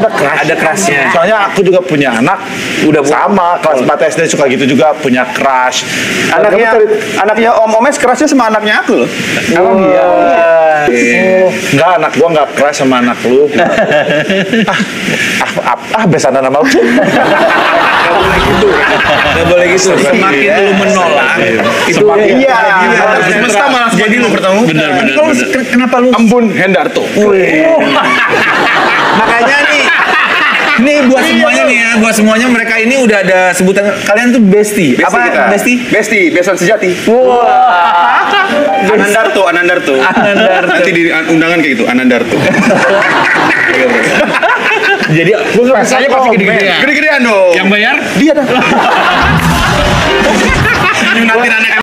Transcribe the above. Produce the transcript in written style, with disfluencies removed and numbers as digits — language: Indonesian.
Ada crush-nya. Soalnya aku juga punya anak, udah sama kelas 4 SD suka gitu juga punya crush. Anaknya Om Omes kerasnya sama anaknya aku loh. Oh iya. Enggak, anak gua enggak crush sama anak lu. Besanan nama lu. Gak boleh gitu. Semakin lu menolak, itu Iya. semesta malah jadi lu bertemu. Benar. Kenapa lu? Embun Hendarto. Makanya nih buat semuanya nih ya, buat semuanya mereka ini udah ada sebutan kalian tuh bestie. Apa bestie? Bestie, besan sejati. Anandarto. Nanti di undangan kayak gitu, Anandarto. Jadi Rasanya pasti gede-gedean. Gede-gedean dong. yang bayar Dia dah. nanti anak